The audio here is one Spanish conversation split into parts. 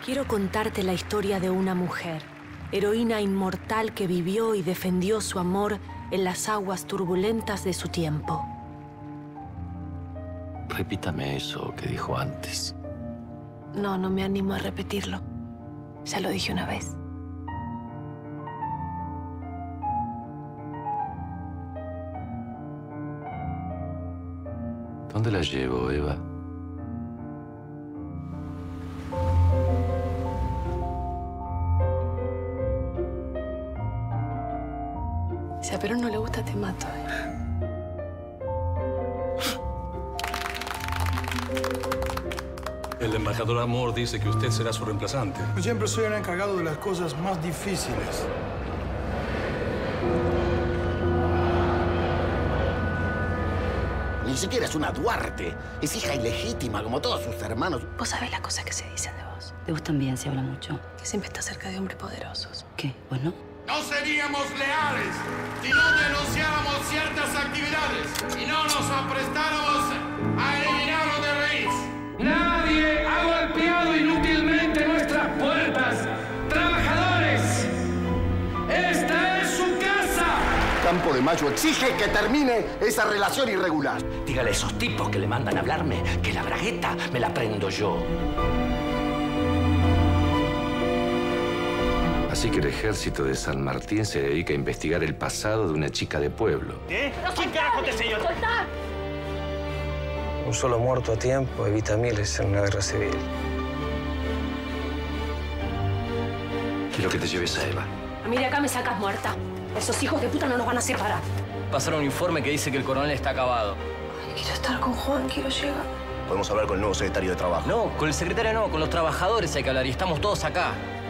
Quiero contarte la historia de una mujer, heroína inmortal que vivió y defendió su amor en las aguas turbulentas de su tiempo. Repítame eso que dijo antes. No me animo a repetirlo. Ya lo dije una vez. ¿Dónde la llevo, Eva? Si a Perón no le gusta, te mato. El embajador Amor dice que usted será su reemplazante. Yo siempre soy el encargado de las cosas más difíciles. Ni siquiera es una Duarte. Es hija ilegítima, como todos sus hermanos. Vos sabés las cosas que se dicen de vos. De vos también se habla mucho. Que siempre estás cerca de hombres poderosos. ¿Qué? ¿Vos no? No seríamos leales si no denunciáramos ciertas actividades y no nos aprestáramos a eliminarlo de raíz. Nadie ha golpeado inútilmente nuestras puertas. ¡Trabajadores! ¡Esta es su casa! Campo de Mayo exige que termine esa relación irregular. Dígale a esos tipos que le mandan a hablarme que la bragueta me la prendo yo. Así que el ejército de San Martín se dedica a investigar el pasado de una chica de pueblo. ¿Qué? ¿Quién carajo te señor? ¡Soltá! Un solo muerto a tiempo evita miles en una guerra civil. Quiero que te lleves a Eva. A mí de acá me sacas muerta. Esos hijos de puta no nos van a separar. Pasaron un informe que dice que el coronel está acabado. Ay, quiero estar con Juan, quiero llegar. Podemos hablar con el nuevo secretario de Trabajo. No, con el secretario no, con los trabajadores hay que hablar y estamos todos acá.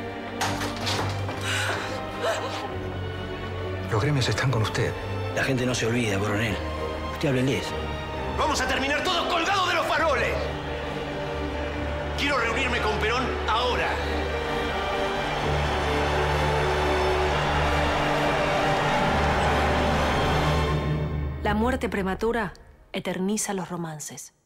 Los gremios están con usted. La gente no se olvida, coronel. Usted háblenles. Vamos a terminar todos colgados de los faroles. Quiero reunirme con Perón ahora. La muerte prematura eterniza los romances.